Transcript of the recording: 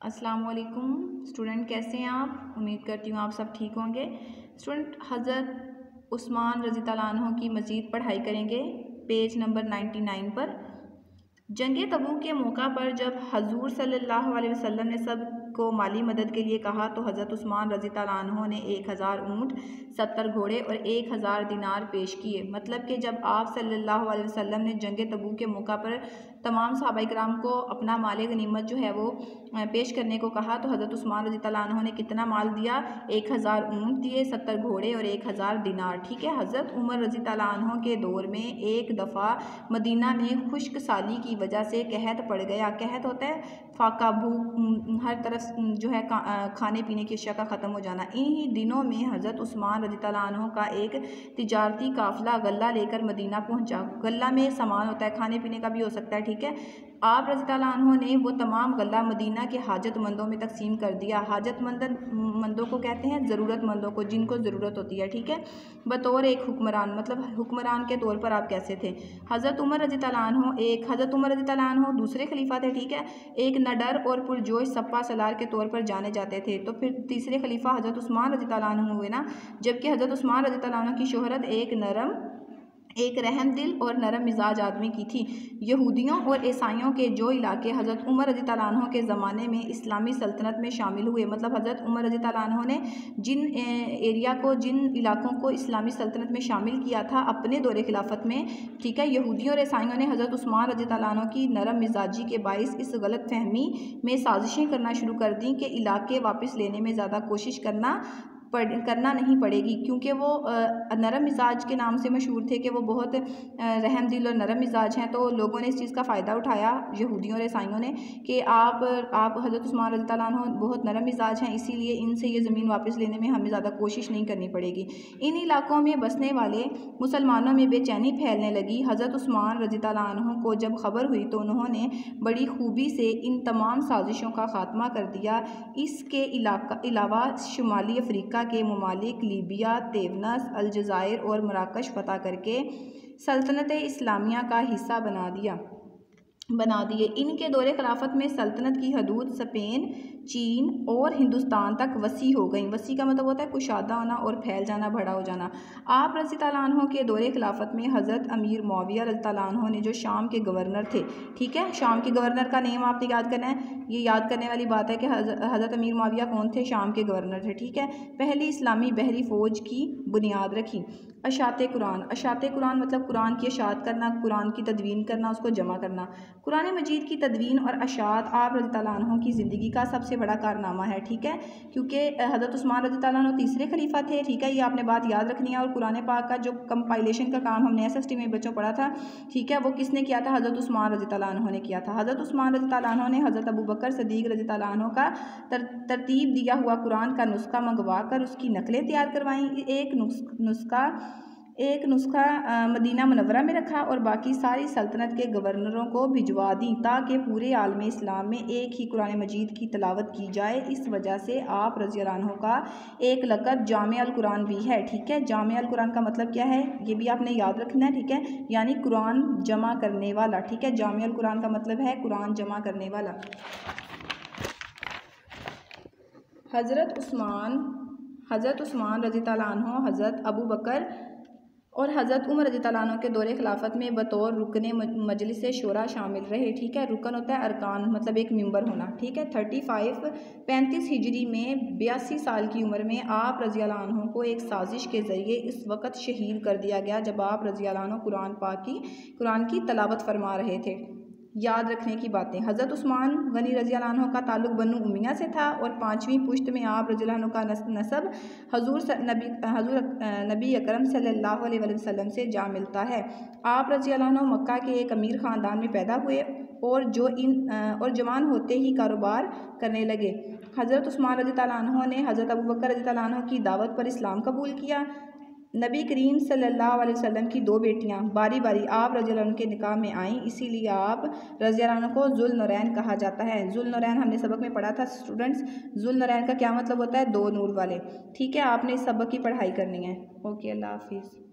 अस्सलाम वालेकुम स्टूडेंट, कैसे हैं आप। उम्मीद करती हूँ आप सब ठीक होंगे। स्टूडेंट, हज़रत उस्मान रज़ी अल्लाह अन्हु की मज़ीद पढ़ाई करेंगे पेज नंबर 99 पर। जंग तबूक के मौका पर जब हजूर सल्लल्लाहु अलैहि वसल्लम ने सब को माली मदद के लिए कहा तो हज़रत उस्मान रज़ी अल्लाह अन्हु ने 1000 ऊँट, 70 घोड़े और 1000 दिनार पेश किए। मतलब कि जब आप सल्लल्लाहु अलैहि वसल्लम ने जंग तबूक के मौका पर तमाम सहाबाए किराम को अपना माल गनीमत जो है वो पेश करने को कहा तो हज़रत उस्मान रज़ी अल्लाह अन्हु ने कितना माल दिया? 1000 ऊँट दिए, 70 घोड़े और 1000 दिनार। ठीक है। हज़रत उमर रज़ी अल्लाह अन्हु के दौर में एक दफ़ा मदीना में खुश्क साली की वजह से कहत पड़ गया। कहत होता है फाका, भूख, हर तरफ जो है खाने पीने की अशिया का ख़त्म हो जाना। इन्हीं दिनों में हज़रत उस्मान रज़ी अल्लाह अन्हु का एक तिजारती काफ़िला गल्ला लेकर मदीना पहुंचा। गल्ला में सामान होता है, खाने पीने का भी हो सकता है। ठीक है। आप रज़ी अल्लाह अन्हु ने वो तमाम गल्ला मदीना के हाजतमंदों में तकसीम कर दिया। हाजतमंदों को कहते हैं ज़रूरतमंदों को, जिनको ज़रूरत होती है। ठीक है। बतौर एक हुक्मरान, मतलब हुक्मरान के तौर पर आप कैसे थे। हज़रत उमर रज़ी अल्लाह अन्हु दूसरे खलीफा थे। ठीक है। एक नडर और पुरजोश सप्पा सलार के तौर पर जाने जाते थे। तो फिर तीसरे खलीफा हज़रत उस्मान रज़ी अल्लाह अन्हु हुए ना। जबकि हज़रत उस्मान रज़ी अल्लाह अन्हु की शोहरत एक रहम दिल और नरम मिजाज आदमी की थी। यहूदियों और ईसाइयों के जो इलाके हज़रत उमर रज़ी अल्लाह अन्हु के ज़माने में इस्लामी सल्तनत में शामिल हुए, मतलब हज़रत उमर रज़ी अल्लाह अन्हु ने जिन इलाकों को इस्लामी सल्तनत में शामिल किया था अपने दौरे खिलाफत में, ठीक है, यहूदियों और ईसाइयों ने हज़रत उस्मान रज़ी अल्लाह अन्हु की नरम मिजाजी के बाइस इस गलत फहमी में साजिशें करना शुरू कर दी कि इलाके वापस लेने में ज़्यादा कोशिश करना नहीं पड़ेगी, क्योंकि वो नरम मिजाज के नाम से मशहूर थे कि वो बहुत रहम दिल और नरम मिजाज हैं। तो लोगों ने इस चीज़ का फ़ायदा उठाया, यहूदियों और ईसाइयों ने, कि आप हज़रत उस्मान रज़ी अल्लाह अन्हु बहुत नरम मिजाज हैं, इसीलिए इनसे ये ज़मीन वापस लेने में हमें ज़्यादा कोशिश नहीं करनी पड़ेगी। इन इलाकों में बसने वाले मुसलमानों में बेचैनी फैलने लगी। हज़रत उस्मान रज़ी अल्लाह अन्हु को जब खबर हुई तो उन्होंने बड़ी खूबी से इन तमाम साजिशों का ख़ात्मा कर दिया। इसके अलावा शुमाली अफ्रीका के ममालिक लीबिया, तेवनस, अलजायर और मराकश फ़तह करके सल्तनत इस्लामिया का हिस्सा बना दिए। इनके दौरे खिलाफत में सल्तनत की हदूद स्पेन, चीन और हिंदुस्तान तक वसी हो गई। वसी का मतलब होता है कुशादा होना और फैल जाना, बड़ा हो जाना। आप रज़ी अल्लाह अन्हु के दौरे खिलाफत में हज़रत अमीर मुआविया रज़ी अल्लाह अन्हु ने, जो शाम के गवर्नर थे, ठीक है, शाम के गवर्नर का नेम आपने याद करना है। ये याद करने वाली बात है कि हज़रत अमीर मुआविया कौन थे? शाम के गवर्नर थे। ठीक है। पहली इस्लामी बहरी फ़ौज की बुनियाद रखी। अशाते कुरान मतलब कुरान की अशात करना, कुरान की तदवीन करना, उसको जमा करना। कुरान मजीद की तदवीन और अशात आप रज़ी अल्लाह अन्हु की ज़िंदगी का सबसे बड़ा कारनामा है। ठीक है। क्योंकि हज़रत उस्मान रज़ी अल्लाह अन्हु तीसरे खलीफा थे। ठीक है। ये आपने बात याद रखनी है। और कुरान पाक का जो कंपाइलेशन का काम हमने SST में बच्चों पढ़ा था, ठीक है, वो किसने किया था? हज़रत उस्मान रज़ी अल्लाह अन्हु ने किया था। हज़रत उस्मान रज़ी अल्लाह अन्हु ने हज़रत अबू बकर सिद्दीक़ रज़ी अल्लाह अन्हु का तरतीब दिया हुआ कुरान का नुस्खा मंगवा कर उसकी नकलें तैयार करवाईं। एक नुस्खा मदीना मुनव्वरा में रखा और बाकी सारी सल्तनत के गवर्नरों को भिजवा दी, ताकि पूरे आलम इस्लाम में एक ही कुरान मजीद की तलावत की जाए। इस वजह से आप रज़ी अल्लाह अन्हु का एक लक़ब जामे अल कुरान भी है। ठीक है। जामे अल कुरान का मतलब क्या है, ये भी आपने याद रखना है। ठीक है। यानी कुरान जमा करने वाला। ठीक है। जामे अल कुरान का मतलब है कुरान जमा करने वाला। हज़रत उस्मान रज़ी अल्लाह अन्हु, हज़रत अबू बकर और हज़रत उमर रज़ी अल्लाह अन्हु के दौरे खिलाफत में बतौर रुकने मजलिस शूरा शामिल रहे। ठीक है। रुकन होता है अरकान, मतलब एक मिंबर होना। ठीक है। 35 हिजरी में 82 साल की उम्र में आप रज़ी अल्लाह अन्हु को एक साजिश के ज़रिए इस वक्त शहीद कर दिया गया जब आप रज़ी अल्लाह अन्हु कुरान की तलावत फरमा रहे थे। याद रखने की बातें, हज़रत उस्मान गनी रज़ी अल्लाह अन्हु का ताल्लुक़ बनु उमैया से था और 5वीं पुश्त में आप रज़ी अल्लाह अन्हु का नसब हज़ूर नबी अकरम सल्लल्लाहु अलैहि वसल्लम से जा मिलता है। आप रज़ी अल्लाह अन्हु मक्का के एक अमीर ख़ानदान में पैदा हुए और जवान होते ही कारोबार करने लगे। हज़रत उस्मान रज़ी अल्लाह अन्हु ने हज़रत अबू बकर रज़ी अल्लाह अन्हु की दावत पर इस्लाम कबूल किया। नबी करीम सल्लल्लाहु अलैहि वसल्लम की 2 बेटियां बारी बारी आप रज़ी अल्लाह अन्हु के निकाह में आईं, इसीलिए आप रज़ी अल्लाह अन्हु को ज़ुल्नूरैन कहा जाता है। ज़ुल्नूरैन हमने सबक में पढ़ा था स्टूडेंट्स। ज़ुल्नूरैन का क्या मतलब होता है? 2 नूर वाले। ठीक है। आपने इस सबक की पढ़ाई करनी है। ओके, अल्लाह हाफिज़।